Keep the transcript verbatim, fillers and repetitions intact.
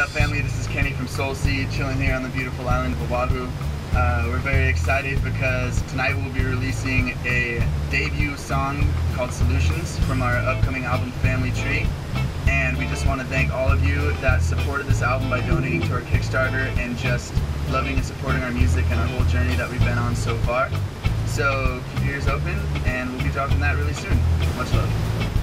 up, family? This is Kenny from Soul Seed, chilling here on the beautiful island of Oahu. Uh, we're very excited because tonight we'll be releasing a debut song called Solutions from our upcoming album Family Tree. And we just want to thank all of you that supported this album by donating to our Kickstarter and just loving and supporting our music and our whole journey that we've been on so far. So keep your ears open and we'll be dropping that really soon. Much love.